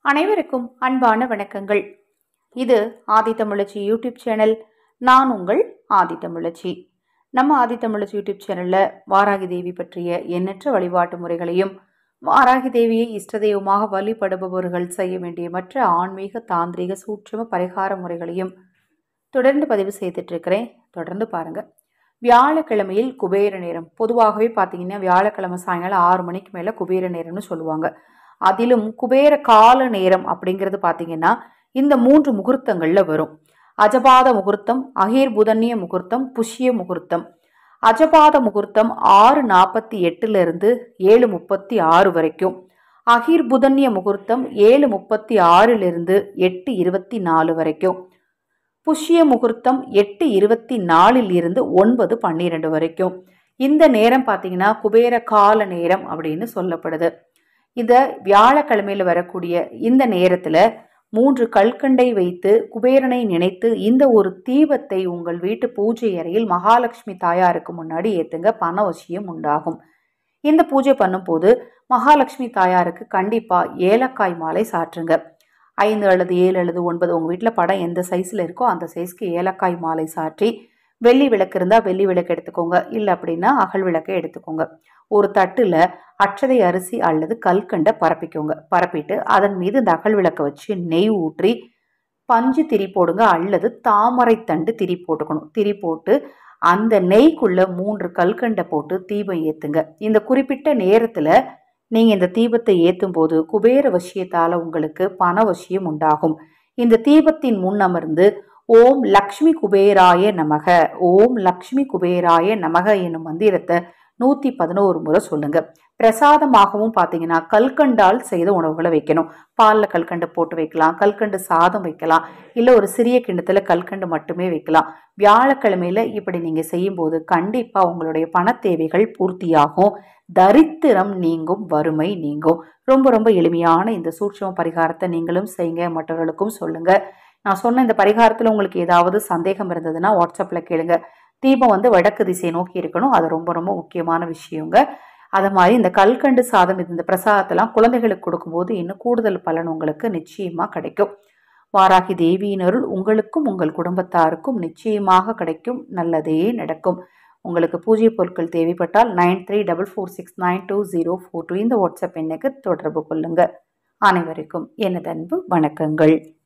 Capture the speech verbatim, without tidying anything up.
அனைவருக்கும் அன்பான வணக்கங்கள். இது ஆதித்தமிழச்சி யூடியூப் சேனல். நான் உங்கள் ஆதித்தமிழச்சி. நம்ம ஆதித்தமிழச்சி யூடியூப் சேனல்ல வாராகி தேவி பற்றிய எண்ணற்ற வழிபாட்டு முறைகளையும், வாராகி தேவியை இஷ்ட தெய்வமாக வழிபடுபவர்கள் செய்ய வேண்டிய மற்ற ஆன்மீக தாந்திரிக சூட்சும பரிகார முறைகளையும் தொடர்ந்து பதிவு செய்துட்டு இருக்கிறேன். தொடர்ந்து பாருங்க. வியாழக்கிழமையில் குபேர நேரம். பொதுவாகவே பார்த்தீங்கன்னா வியாழக்கிழமை சாயங்காலம் ஆறு மணிக்கு மேலே குபேர நேரம்னு சொல்லுவாங்க. அதிலும் குபேர கால நேரம் அப்படிங்கிறது பார்த்தீங்கன்னா இந்த மூன்று முகூர்த்தங்களில் வரும். அஜபாத முகூர்த்தம், அகீர் புதன்ய முகூர்த்தம், புஷ்ய முகூர்த்தம். அஜபாத முகூர்த்தம் ஆறு நாற்பத்தி எட்டுல இருந்து ஏழு முப்பத்தி ஆறு வரைக்கும். அகீர் புதன்ய முகூர்த்தம் ஏழு முப்பத்தி ஆறிலிருந்து எட்டு இருபத்தி நாலு வரைக்கும். புஷ்ய முகூர்த்தம் எட்டு இருபத்தி நாலில் இருந்து ஒன்பது பன்னிரெண்டு வரைக்கும். இந்த நேரம் பார்த்தீங்கன்னா குபேர கால நேரம் அப்படின்னு சொல்லப்படுது. இதை வியாழக்கிழமையில் வரக்கூடிய இந்த நேரத்தில் மூன்று கல்கண்டை வைத்து குபேரனை நினைத்து இந்த ஒரு தீபத்தை உங்கள் வீட்டு பூஜை அறையில் மகாலட்சுமி தாயாருக்கு முன்னாடி ஏற்றுங்க. பணவசியம் உண்டாகும். இந்த பூஜை பண்ணும்போது மகாலட்சுமி தாயாருக்கு கண்டிப்பாக ஏலக்காய் மாலை சாற்றுங்க. ஐந்து அல்லது ஏழு அல்லது ஒன்பது உங்கள் வீட்டில் படம் எந்த சைஸில் இருக்கோ அந்த சைஸ்க்கு ஏலக்காய் மாலை சாற்றி, வெள்ளி விளக்கு இருந்தால் வெள்ளி விளக்கு எடுத்துக்கோங்க, இல்லை அப்படின்னா அகல் விளக்கை எடுத்துக்கோங்க. ஒரு தட்டில் அட்சதை அரிசி அல்லது கல்கண்டை பரப்பிக்கோங்க. பரப்பிட்டு அதன் மீது இந்த அகல் விளக்கை வச்சு நெய் ஊற்றி பஞ்சு திரி போடுங்க, அல்லது தாமரை தண்டு திரி போட்டுக்கணும். திரி போட்டு அந்த நெய்க்குள்ள மூன்று கல்கண்டை போட்டு தீபம் ஏற்றுங்க. இந்த குறிப்பிட்ட நேரத்தில் நீங்கள் இந்த தீபத்தை ஏற்றும் போது குபேர வசியத்தால் உங்களுக்கு பண வசியம் உண்டாகும். இந்த தீபத்தின் முன் அமர்ந்து ஓம் லக்ஷ்மி குபேராய நமக, ஓம் லக்ஷ்மி குபேராய நமக என்னும் மந்திரத்தை நூற்றி பதினோரு முறை சொல்லுங்க. பிரசாதமாகவும் பார்த்தீங்கன்னா கல்கண்டால் செய்த உணவுகளை வைக்கணும். பாலில் கல்கண்டு போட்டு வைக்கலாம், கல்கண்டு சாதம் வைக்கலாம், இல்லை ஒரு சிறிய கிண்ணத்தில் கல்கண்டு மட்டுமே வைக்கலாம். வியாழக்கிழமையில இப்படி நீங்கள் செய்யும்போது கண்டிப்பாக உங்களுடைய பண தேவைகள் பூர்த்தியாகும், தரித்திரம் நீங்கும், வறுமை நீங்கும். ரொம்ப ரொம்ப எளிமையான இந்த சூட்சும பரிகாரத்தை நீங்களும் செய்யுங்க, மற்றவர்களுக்கும் சொல்லுங்க. நான் சொன்ன இந்த பரிகாரத்தில் உங்களுக்கு ஏதாவது சந்தேகம் இருந்ததுன்னா வாட்ஸ்அப்பில் கேளுங்க. தீபம் வந்து வடக்கு திசை நோக்கி இருக்கணும், அது ரொம்ப ரொம்ப முக்கியமான விஷயங்க. அது மாதிரி இந்த கல்கண்டு சாதம் இது இந்த பிரசாதத்தெல்லாம் குழந்தைகளுக்கு கொடுக்கும்போது இன்னும் கூடுதல் பலன் உங்களுக்கு நிச்சயமாக கிடைக்கும். வாராகி தேவியினருள் உங்களுக்கும் உங்கள் குடும்பத்தாருக்கும் நிச்சயமாக கிடைக்கும், நல்லதே நடக்கும். உங்களுக்கு பூஜை பொருட்கள் தேவைப்பட்டால் nine three double four six nine two zero four two இந்த வாட்ஸ்அப் எண்ணுக்கு தொடர்பு கொள்ளுங்க. அனைவருக்கும் எனது அன்பு வணக்கங்கள்.